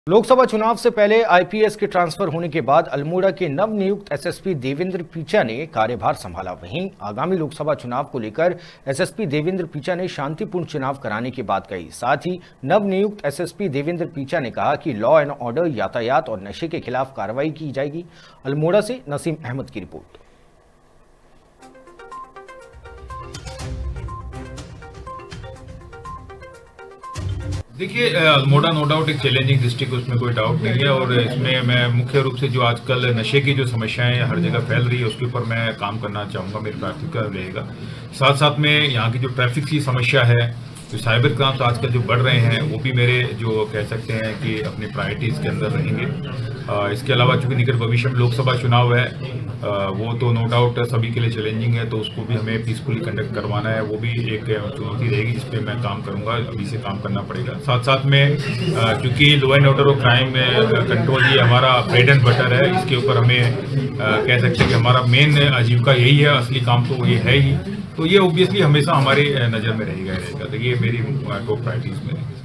लोकसभा चुनाव से पहले आईपीएस के ट्रांसफर होने के बाद अल्मोड़ा के नवनियुक्त एसएसपी देवेंद्र पीचा ने कार्यभार संभाला। वहीं आगामी लोकसभा चुनाव को लेकर एसएसपी देवेंद्र पीचा ने शांतिपूर्ण चुनाव कराने की बात कही। साथ ही नवनियुक्त एसएसपी देवेंद्र पीचा ने कहा कि लॉ एंड ऑर्डर, यातायात और नशे के खिलाफ कार्रवाई की जाएगी। अल्मोड़ा से नसीम अहमद की रिपोर्ट। देखिए, अल्मोड़ा नो डाउट एक चैलेंजिंग डिस्ट्रिक्ट, उसमें कोई डाउट नहीं है। और इसमें मैं मुख्य रूप से जो आजकल नशे की जो समस्याएं हर जगह फैल रही है उसके ऊपर मैं काम करना चाहूँगा, मेरी प्राथमिकता रहेगा। साथ साथ में यहाँ की जो ट्रैफिक की समस्या है, जो साइबर क्राइम्स आजकल जो बढ़ रहे हैं, वो भी मेरे जो कह सकते हैं कि अपनी प्रायोरिटीज़ के अंदर रहेंगे। इसके अलावा चूंकि निकट भविष्य में लोकसभा चुनाव है, वो तो नो डाउट सभी के लिए चैलेंजिंग है, तो उसको भी हमें पीसफुली कंडक्ट करवाना है। वो भी एक चुनौती रहेगी जिस पे मैं काम करूंगा, अभी से काम करना पड़ेगा। साथ साथ में क्योंकि लॉ एंड ऑर्डर और क्राइम कंट्रोल ये हमारा ब्रेड एंड बटर है, इसके ऊपर हमें कह सकते हैं कि हमारा मेन आजीविका यही है, असली काम तो ये है ही। तो ये ऑब्वियसली हमेशा हमारी नज़र में रहेगा। तो ये मेरी टॉप प्रायोरिटीज में रहेगी।